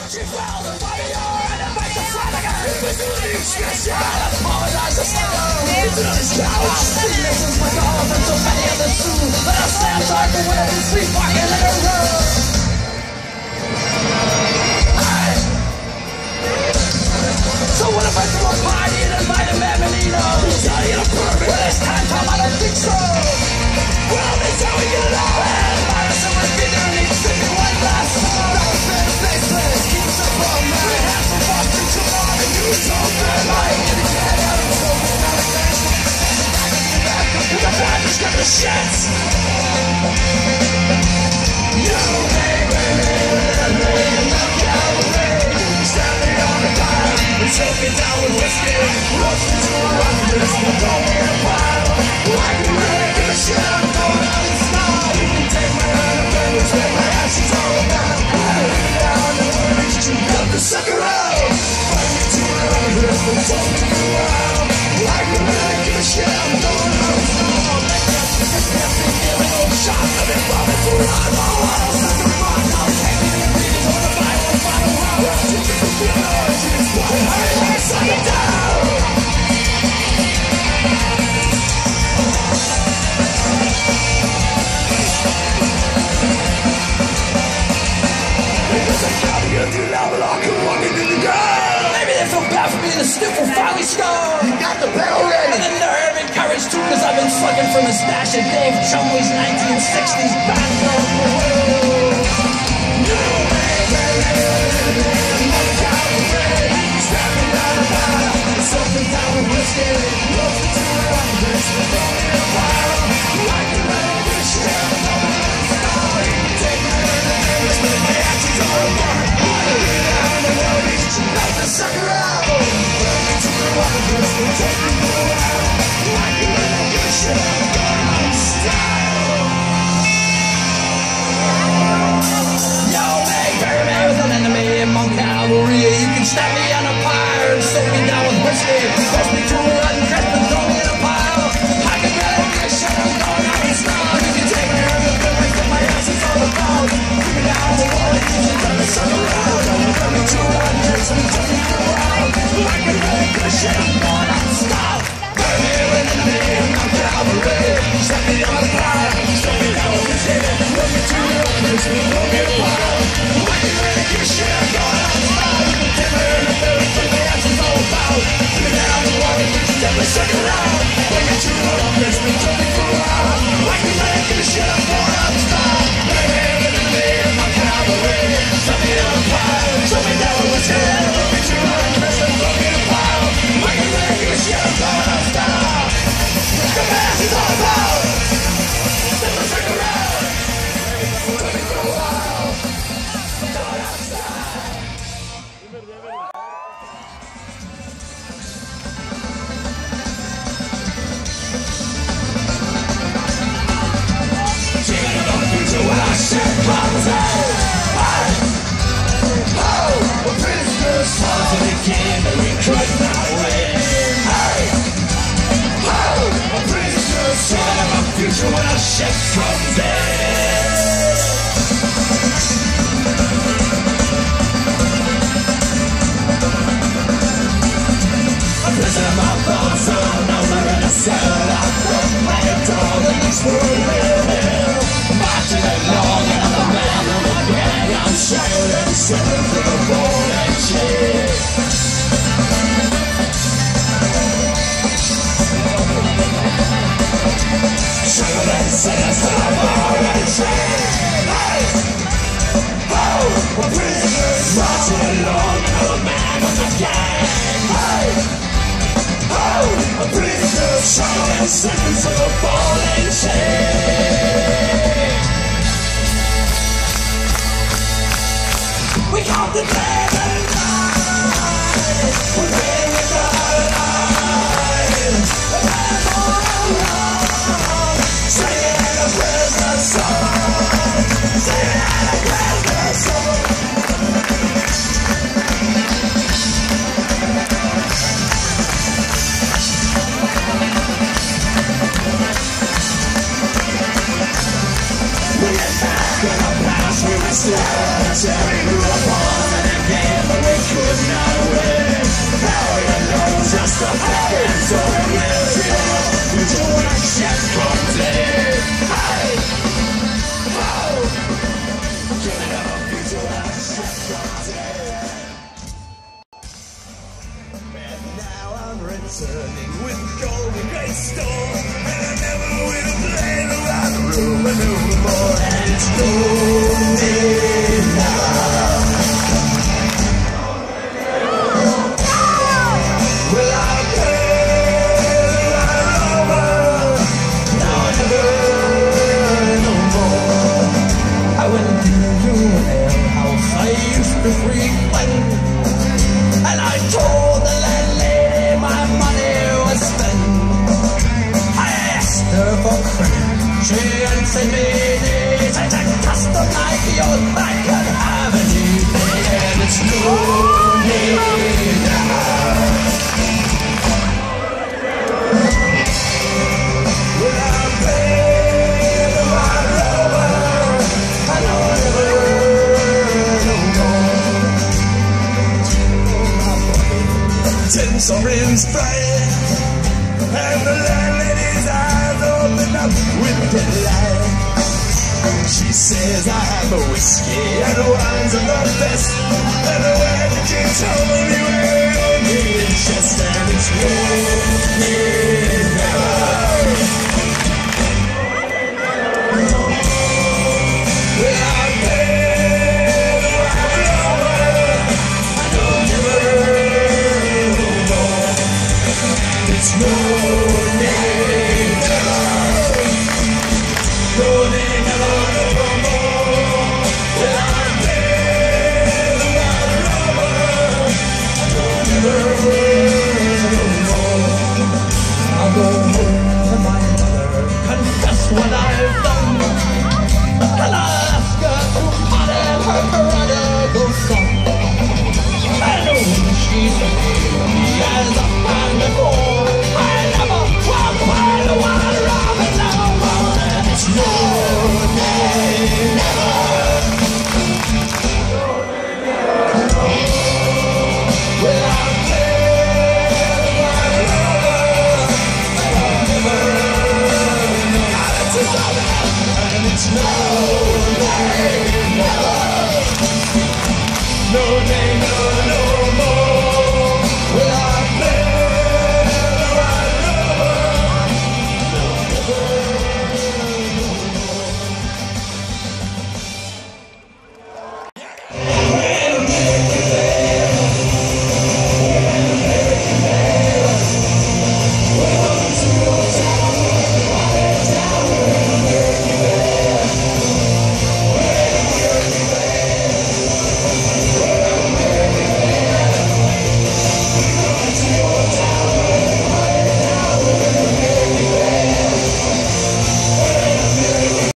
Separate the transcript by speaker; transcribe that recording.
Speaker 1: She fell to fire and it makes a friend again. It was doing the expression. I apologize to sorrow. It's another couch. She listens like all of them, so many others too. But I'll stand sorry for where we sleep, walking in a room. So what if I throw a party and invite a Mammalino? He's not in a permit. Well, it's time, Tom, I don't think so. Well, that's how we get it all. And Madison was bigger and he's singing one last song. That was been faceless, keep us up all night. We have some fun to come on and you so good. Like, get it out of the soul, now it's dance. Back up to the band, just got the shit. You hang with me, and me, and the cavalry. Standing on the fire, and choke it down with whiskey. Roasting to a rock, this will go in a pile. I can really give a shit, I'm going out in style. You can take my hand and bend it, spit my ashes all about. I lay it down and learn to cut the sucker out. Find me to around this, but don't be around. I can really give a shit, I'm going out in style. Make that this dancing, give it all shots. I've been bombing for I'm all out. I'll set the rock, I'll take me to beat on the Bible, final round. Suck it down! Because I gotta get the level, I can walk into the ground. Maybe they feel bad for me, the sniff will finally score. You got the barrel ready. And the nerve and courage too, cause I've been slugging from a stash of Dave Chumley's 1960s background. Something down with whiskey, roasted to the rock, this will go in a pile. I can let it get shit, I'm going out in style. You can take my hand and never split my ashes all apart. I lay down the world, you should knock the sucker out. Burn me to the rock, this will take me for a while. I can let it get shit, I'm going out in style. Yo, hey, bury me with an enemy in Mount Calvary. You can snap me on a pyre and soak me down with whiskey. Press me to a rotten crisp and throw me in a pile. I can really get shit, I'm going out in style. You can take me around the building, get my ass, it's all about. Put me down the wall, you can turn the sun around. Burn me to a rotten crisp and throw me in a pile. I can really get shit, I'm going out in style. Burn me with an enemy in Mount Calvary. Set me on fire, soak me down with whiskey. Put me to a rotten crisp and throw me in a pile. I can really get shit, I'm going out in style. You can take me around the building, get my ass, it's all about. Put me down the wall, you can turn the sun around. Bring me to a rotten crisp and throw me for a while. I can really get shit, I'm going out in style. Burn me with an enemy in Mount Calvary. Set me on fire, soak me down with whiskey. Put me to a rotten crisp and throw me in a pile. I can really get shit, I'm going out in style. Get my ass, it's all about. Turn the sun around. Throw me for a while. Going out in style. When I shit comes out, oh, a prisoner's son to the king, and we could not win. Hey, oh, a prisoner's son of a future when a ship comes in. A prison of my thoughts, so no more in a cell. I broke my door, the next world. Marching along, another man on the gang. I'm shouting, singing for the ball and shit. Shouting, singing for the ball and shit. Hey! Oh! A prisoner marching along, another man on the gang. Hey! Oh! A prisoner shouting, singing for the ball and shit. We count the dead and night. We're in the light. A man all around. Singing a prisoner song. Singing a prisoner song. We get back in the past. We were still a cherry grew upon. game that we could not win. Now you know just a fucking story is real. Mutual action comes in. Hey! Oh! Give it up, mutual action comes in. And now I'm returning with golden great storm, and I never will play the right room anymore. And it's golden now. Well, I'll pay the right over. Now I never no more. I went to an alehouse I used to frequent, and I told the landlady my money was spent. I asked her for credit, she answered me this. I said, custom like yours, I can have anything, and it's no need now. Well, I'll pay the right over, I know never no more. Ten sovereigns bright, and the landlady's eyes opened up with delight. She says I have a whiskey and wines are the best, and the way that you told me were only in chest, and it's rolling now. Well, I'll pay the right over, I know never no more. It's rolling now. Rolling now no more. Well, I'll pay the right over, I know never no more. I'll go home to my mother, confess what I've done, and I'll ask her to pardon her prodigal son. I know she's a baby as a man before. I never will find the water of it no more, and it's no day never. Well, I'll pay the right over, I'll never got it to stop it, and it's no day never. No day, no, no.